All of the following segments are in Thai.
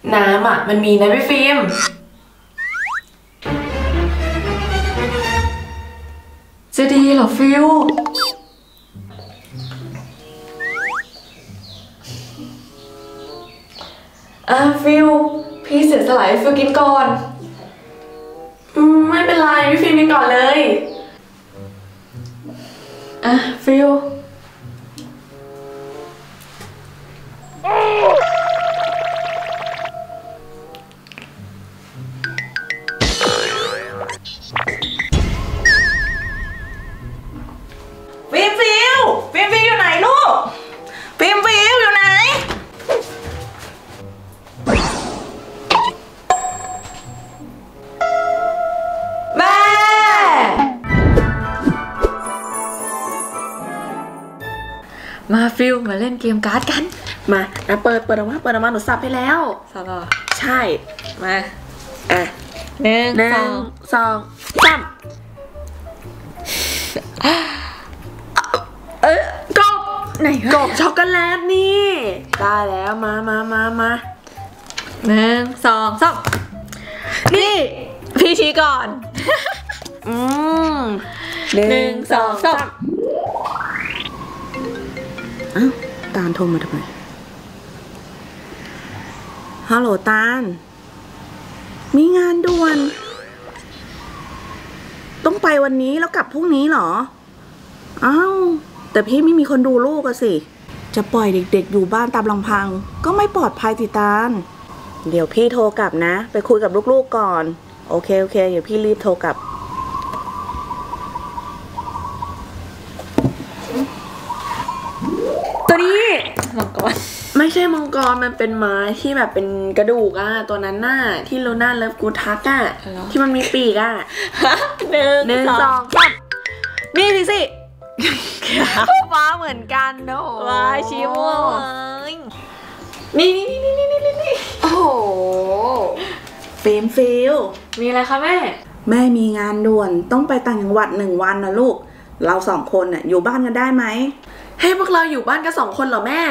น้ำอ่ะมันมีนะพี่ฟิล์มจะดีเหรอฟิลฟิลพี่เสียสละให้ฟิลกินก่อนไม่เป็นไรพี่ฟิล์มกินก่อนเลยฟิลฟิล์มอยู่ไหนลูกฟิล์มอยู่ไหนแม่มาฟิลมาเล่นเกมการ์ดกันมาเปิดออกมาหนูสับให้แล้วสับเหรอใช่มาหนึ่งสองสามกบไหนกบช็อกโกแลตนี่ได้แล้วมาหนึ่งสองสามนี่พี่ชี้ก่อนหนึ่งสองสามตาลโทรมาทำไมฮัลโหลตาลมีงานด่วนต้องไปวันนี้แล้วกลับพรุ่งนี้เหรออ้าวแต่พี่ไม่มีคนดูลูกอะสิจะปล่อยเด็กๆอยู่บ้านตามลำพังก็ไม่ปลอดภัยติตาลเดี๋ยวพี่โทรกลับนะไปคุยกับลูกๆก่อนโอเคเดี๋ยวพี่รีบโทรกลับตัวนี้มังกรไม่ใช่มังกรมันเป็นไม้ที่แบบเป็นกระดูกอะตัวนั้นน่ะที่โลน่าเลิฟกูทักอะที่มันมีปีกอะหนึ่งสองสามนี่สิฟ้าเหมือนกันโอ้ว้าชิโม่นี่โอ้โหฟิลมีอะไรคะแม่มีงานด่วนต้องไปต่างจังหวัด1 วันนะลูกเรา2 คนน่ะอยู่บ้านกันได้ไหมให้พวกเราอยู่บ้านกัน2 คนเหรอแม่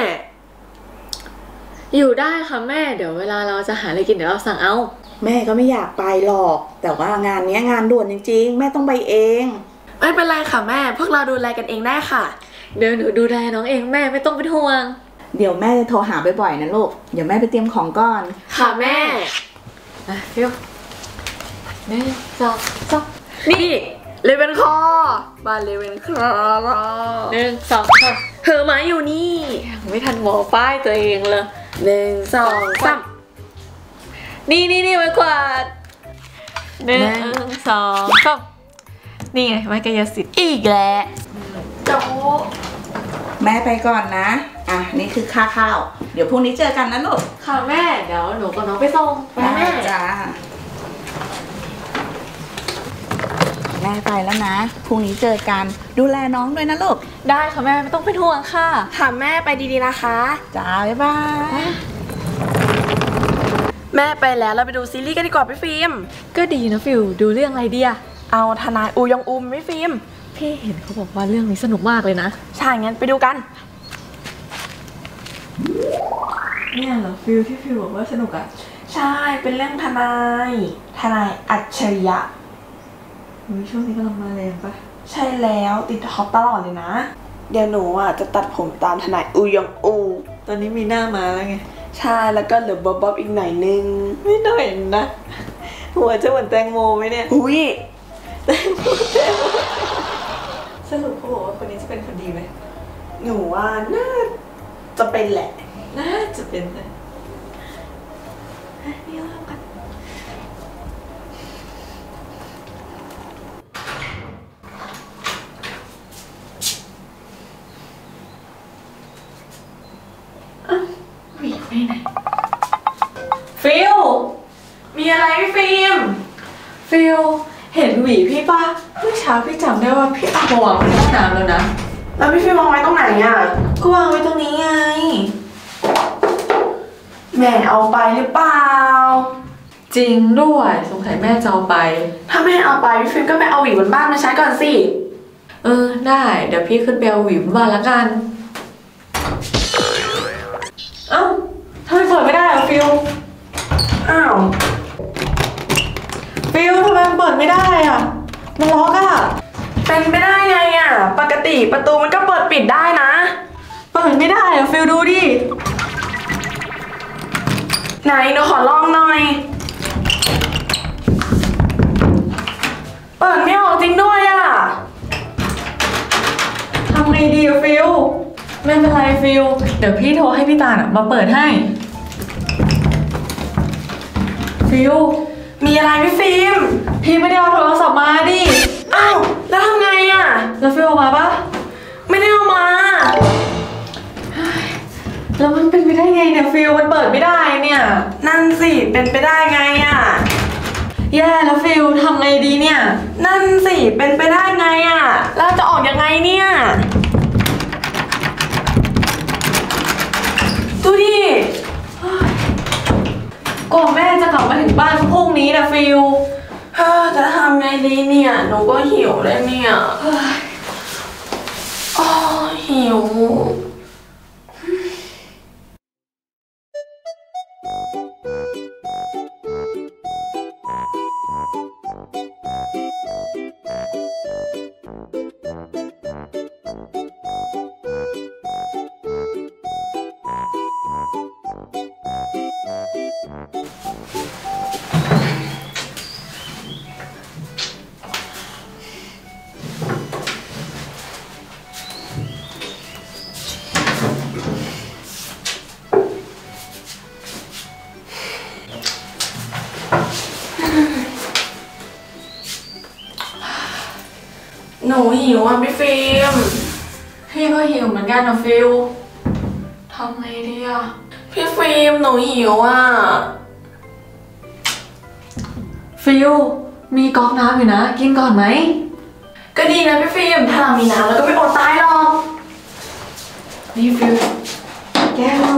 อยู่ได้ค่ะแม่เดี๋ยวเวลาเราจะหาอะไรกินเดี๋ยวเราสั่งเอาแม่ก็ไม่อยากไปหรอกแต่ว่างานนี้งานด่วนจริงๆแม่ต้องไปเองไม่เป็นไรค่ะแม่พวกเราดูแลกันเองได้ค่ะเดี๋ยวหนูดูแลน้องเองแม่ไม่ต้องเป็นห่วงเดี๋ยวแม่จะโทรหาบ่อยๆนะลูกเดี๋ยวแม่ไปเตรียมของก่อนค่ะแม่ฟิวหนึ่งสองสามนี่เลเวนคอบ้านเลเวนคอหนึ่งสองสามเธอมาอยู่นี่ไม่ทันหมอป้ายตัวเองเลยหนึ่งสองสามนี่ไม้กวาดหนึ่งสองสามนี่ไงไม้กายสิทธิ์อีกแล้วโจแม่ไปก่อนนะนี่คือค่าข้าวเดี๋ยวพรุ่งนี้เจอกันนะลูกค่ะแม่เดี๋ยวหนูกับน้องไปส่งไปแม่จ้าแม่ไปแล้วนะพรุ่งนี้เจอกันดูแลน้องด้วยนะลูกได้ค่ะแม่ไม่ต้องเป็นห่วงค่ะค่ะแม่ไปดีๆนะคะจ้าบ๊ายบายแม่ไปแล้วเราไปดูซีรีส์กันดีกว่าพี่ฟิล์มก็ดีนะฟิวดูเรื่องอะไรดีอะเอาทนายอูยองอุมพี่ฟิล์มพี่เห็นเขาบอกว่าเรื่องนี้สนุกมากเลยนะใช่งั้นไปดูกันเนี่ยเหรอฟิลที่ฟิลบอกว่าสนุกอ่ะใช่เป็นเรื่องทนายอัจฉริยะช่วงนี้กำลังมาแรงปะใช่แล้วติดท็อปตลอดเลยนะเดี๋ยวหนูจะตัดผมตามทนายอูยองอูตอนนี้มีหน้ามาแล้วไงใช่แล้วก็เหลือบ๊อบอีกหน่อยนึงไม่หน่อยนะหัวจะเหมือนแตงโมไหมเนี่ยอุ้ยแตงโมสรุปเขาบอกว่าคนนี้จะเป็นคนดีไหมหนูว่าน่าจะเป็นแหละน่าจะเป็นเลยนี่เริ่มกันหวีไปไหนฟิลมีอะไรพี่ฟิล์มเห็นหวีพี่ป่ะเมื่อเช้าพี่จำได้ว่าพี่เอามาวางไว้ในห้องน้ำแล้วนะแล้วพี่ฟิล์มวางไว้ตรงไหนอ่ะก็วางไว้ตรงนี้ไงแม่เอาไปหรือเปล่าจริงด้วยสงสัยแม่จะเอาไปถ้าแม่เอาไปพี่ฟิล์มก็ไปเอาหวีบนบ้านมาใช้ก่อนสิได้เดี๋ยวพี่ขึ้นไปเอาหวีบนบ้านแล้วกันทำไมเปิดไม่ได้อะฟิลฟิลทำไมมันเปิดไม่ได้อ่ะมันล็อกอ่ะเป็นไปได้ไงอ่ะปกติประตูมันก็เปิดปิดได้นะเปิดไม่ได้อ่ะฟิลดูดิไหนหนูขอลองหน่อยเปิดไม่ออกจริงด้วยอ่ะทำไงดีอะฟิลไม่เป็นไรฟิลเดี๋ยวพี่โทรให้พี่ตาลมาเปิดให้ฟิลมีอะไรพี่ฟิล์มพี่ไม่ได้เอาโทรศัพท์มาดิอ้าวแล้วทำไงอ่ะแล้วฟิลเอามาปะไม่ได้เอามาแล้วมันเป็นไปได้ไงเนี่ยฟิลมันเปิดไม่ได้เนี่ยนั่นสิเป็นไปได้ไงอ่ะแย่แล้วฟิลทำไงดีเนี่ยนั่นสิเป็นไปได้ไงอ่ะแล้วจะออกยังไงเนี่ยดูดิก่อนแม่จะกลับมาถึงบ้านพรุ่งนี้นะฟิลจะทำไงดีเนี่ยหนูก็หิวแล้วเนี่ยหิวหนูหิวอ่ะพี่ฟิล์มพี่ก็หิวเหมือนกันนะฟิลทำไงดีอะพี่ฟิล์มหนูหิวอ่ะฟิลมีก๊อกน้ำอยู่นะกินก่อนไหมก็ดีนะพี่ฟิล์มถ้าเรามีน้ำแล้วก็ไม่อดตายหรอกนี่ฟิลแก้ว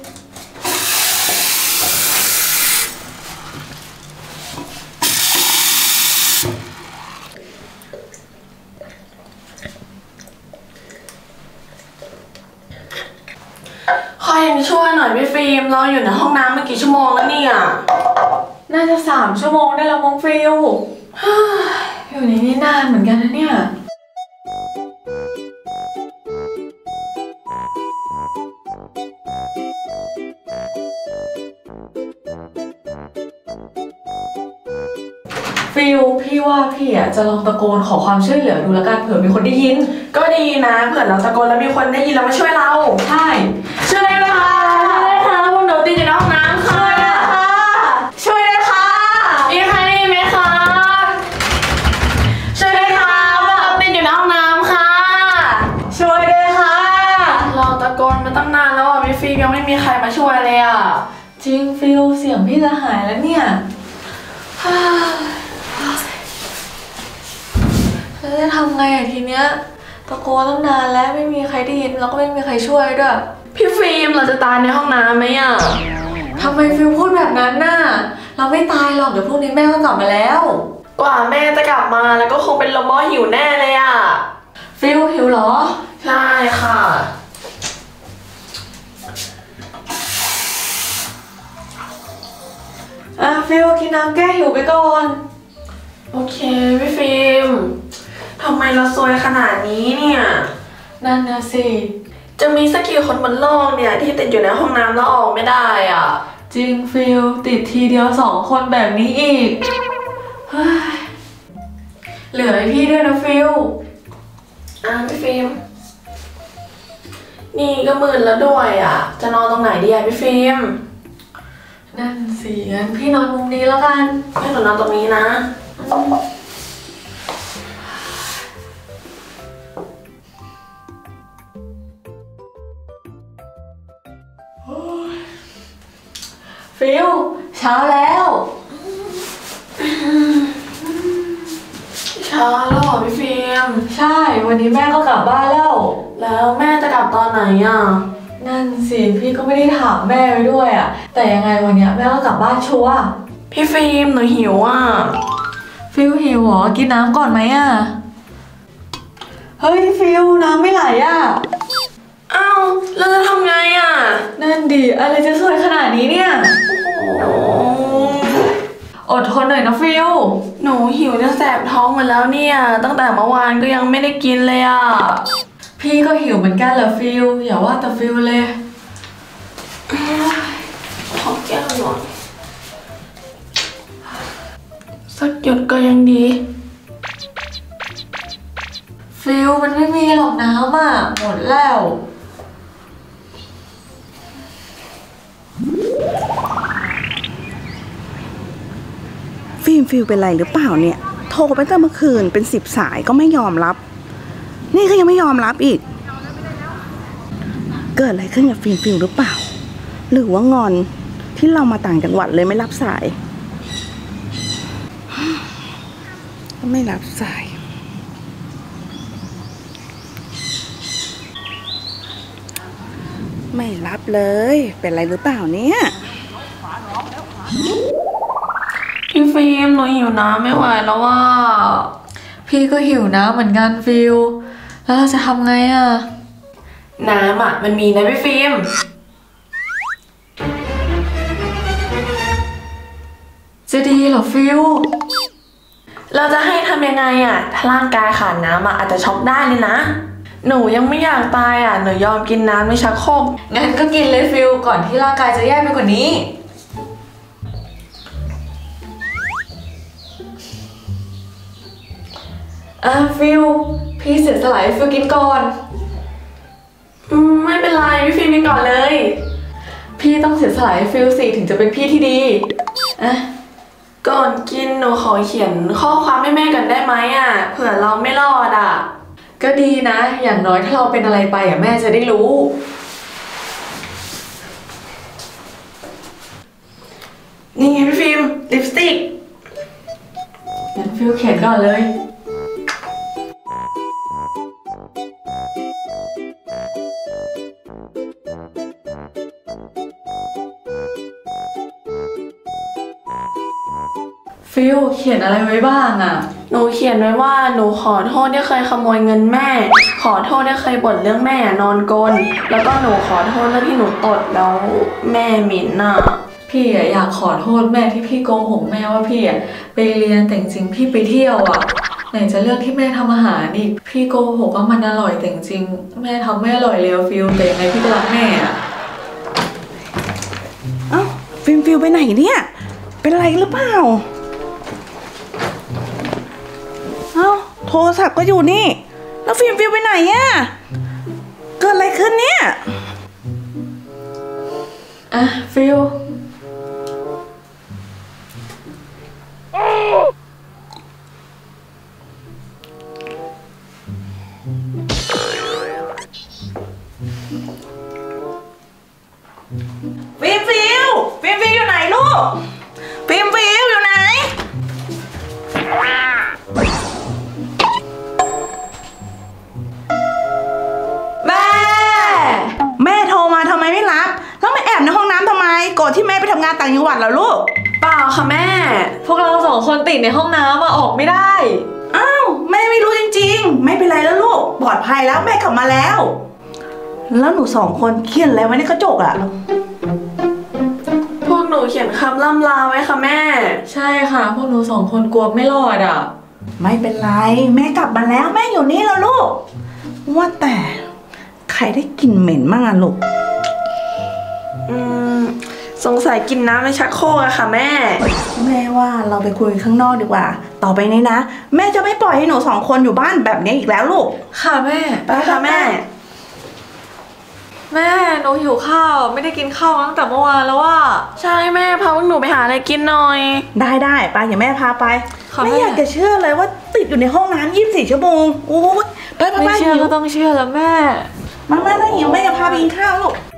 คอยยังช่วยหน่อยพี่ฟิล์มเราอยู่ในห้องน้ำมากี่ชั่วโมงแล้วเนี่ยน่าจะ3 ชั่วโมงได้แล้วมั้งฟิลอยู่ในนี้นานเหมือนกันนะเนี่ยฟิลพี่ว่าพี่จะลองตะโกนขอความช่วยเหลือดูแล้วกันเผื่อมีคนได้ยินก็ดีนะเผื่อเราตะโกนแล้วมีคนได้ยินแล้วมาช่วยเราใช่ช่วยเลยค่ะช่วยเลยค่ะพวกหนูติดอยู่ในห้องน้ำค่ะช่วยเลยค่ะมีใครได้ยินไหมคะช่วยเลยค่ะพวกเราติดอยู่ในห้องน้ำค่ะช่วยด้วยค่ะเราตะโกนมาตั้งนานแล้วอ่ะพี่ฟิล์มยังไม่มีใครมาช่วยเลยอ่ะจริงฟิลเสียงพี่จะหายแล้วเนี่ยแล้วจะทำไงทีเนี้ยตะโกนตั้งนานแล้วไม่มีใครได้ยินแล้วก็ไม่มีใครช่วยด้วยพี่ฟิล์มเราจะตายในห้องน้ำไหมอ่ะทำไมฟิลพูดแบบนั้นน่ะเราไม่ตายหรอกเดี๋ยวพรุ่งนี้แม่ก็กลับมาแล้วกว่าแม่จะกลับมาแล้วก็คงเป็นลมหิวแน่เลยอ่ะฟิลหิวเหรอใช่ค่ะฟิลกินน้ำแก้หิวไปก่อนโอเคพี่ฟิล์มทำไมเราซวยขนาดนี้เนี่ยนั่นนะสิจะมีสักกี่คนบนโลกเนี่ยที่ติดอยู่ในห้องน้ำแล้วออกไม่ได้อ่ะจริงฟิลติดทีเดียว2 คนแบบนี้อีกเหลือให้พี่ด้วยนะฟิลพี่ฟิล์มนี่ก็มืดแล้วด้วยอ่ะจะนอนตรงไหนดีอ่ะพี่ฟิล์มนั่นสิงั้นพี่นอนมุมนี้แล้วกันให้หนูนอนตรงนี้นะฟิลเช้าแล้วเช้าแล้วเหรอพี่ฟิล์มใช่วันนี้แม่ก็กลับบ้านแล้วแม่จะกลับตอนไหนอ่ะนั่นสิพี่ก็ไม่ได้ถามแม่ไปด้วยอ่ะแต่ยังไงวันนี้แม่ก็กลับบ้านชัวร์พี่ฟิล์มหนูหิวอ่ะฟิลหิวเหรอกินน้ำก่อนไหมอ่ะเฮ้ยฟิลน้ำไม่ไหลอ่ะอ้าวแล้วจะทำไงอ่ะนั่นดิอะไรจะสวยขนาดนี้เนี่ยโอ้อดทนหน่อยนะฟิลหนูหิวจนแสบท้องหมดแล้วเนี่ยตั้งแต่เมื่อวานก็ยังไม่ได้กินเลยอ่ะพี่ก็หิวเหมือนกันเหรอฟิลอย่าว่าแต่ฟิลเลยขอแก้วหน่อยสักหยดก็ยังดีฟิลมันไม่มีหรอกน้ำอ่ะหมดแล้วฟิลเป็นไรหรือเปล่าเนี่ยโทรไปตั้งเมื่อคืนเป็น10 สายก็ไม่ยอมรับนี่ก็ยังไม่ยอมรับอีกเกิดอะไรขึ้นกับฟิลหรือเปล่าหรือว่างอนที่เรามาต่างจังหวัดเลยไม่รับสายไม่รับสายไม่รับเลยเป็นไรหรือเปล่าเนี่ยพี่ฟิล์มหนูหิวน้ำไม่ไหวแล้วว่าพี่ก็หิวน้ำเหมือนกันฟิลแล้วเราจะทำไงอ่ะน้ำอ่ะมันมีนะพี่ฟิล์มจะดีเหรอฟิลเราจะให้ทำยังไงอ่ะถ้าร่างกายขาดน้ำอ่ะอาจจะช็อกได้เลยนะหนูยังไม่อยากตายอ่ะหนูยอมกินน้ำไม่ชักโครกงั้นก็กินเลยฟิลก่อนที่ร่างกายจะแย่ไปกว่านี้ฟิลพี่เสียสละให้ฟิลกินก่อนไม่เป็นไรพี่ฟิล์มกินก่อนเลยพี่ต้องเสียสละให้ฟิลสิถึงจะเป็นพี่ที่ดีก่อนกินหนูขอเขียนข้อความให้แม่กันได้ไหมอ่ะเผื่อเราไม่รอดอ่ะก็ดีนะอย่างน้อยถ้าเราเป็นอะไรไปอ่ะแม่จะได้รู้นี่ไงพี่ฟิล์มลิปสติกงั้นฟิลเขียนก่อนเลยฟิลเขียนอะไรไว้บ้างอ่ะหนูเขียนไว้ว่าหนูขอโทษที่เคยขโมยเงินแม่ขอโทษที่เคยบ่นเรื่องแม่นอนกลนแล้วก็หนูขอโทษเรื่องที่หนูตดแล้วแม่หมิ่นน่ะพี่อยากขอโทษแม่ที่พี่โกหกแม่ว่าพี่ไปเรียนแต่จริงพี่ไปเที่ยวอ่ะไหนจะเรื่องที่แม่ทำอาหารอีกพี่โกหกว่ามันอร่อยแต่จริงแม่ทำไม่อร่อยเลยฟิลแต่ยังไงพี่ก็รักแม่อ่ะเอ้าฟิลไปไหนเนี่ยเป็นไรหรือเปล่าเอ้าโทรศัพท์ก็อยู่นี่แล้วฟิลไปไหนอ่ะเกิดอะไรขึ้นเนี่ยฟิลฟิลอยู่ไหนลูกฟิลอยู่ไหนแม่โทรมาทำไมไม่รับแล้วมาแอบในห้องน้ำทำไมโกรธที่แม่ไปทำงานต่างจังหวัดเหรอลูกเปล่าค่ะแม่พวกเรา2 คนติดในห้องน้ำมาออกไม่ได้อ้าวแม่ไม่รู้จริงๆไม่เป็นไรแล้วลูกปลอดภัยแล้วแม่กลับมาแล้วแล้วหนู2 คนเขียนอะไรไว้ในกระจกอ่ะพวกหนูเขียนคำล่ำลาไว้ค่ะแม่ใช่ค่ะพวกหนู2 คนกลัวไม่รอดอ่ะไม่เป็นไรแม่กลับมาแล้วแม่อยู่นี่แล้วลูกว่าแต่ใครได้กลิ่นเหม็นมั่งอ่ะลูกสงสัยกินน้ำในชักโครกอะค่ะแม่ว่าเราไปคุยข้างนอกดีกว่าต่อไปนี้นะแม่จะไม่ปล่อยให้หนู2 คนอยู่บ้านแบบนี้อีกแล้วลูกค่ะแม่ไปค่ะแม่หนูหิวข้าวไม่ได้กินข้าวตั้งแต่เมื่อวานแล้วว่าใช่แม่พาพวกหนูไปหาอะไรกินหน่อยได้ไปอย่าแม่พาไปไม่อยากจะเชื่อเลยว่าติดอยู่ในห้องน้ำ24 ชั่วโมงโอ้ยไปไม่เชื่อก็ต้องเชื่อแล้วแม่มาถ้าหิวแม่จะพาไปกินข้าวลูก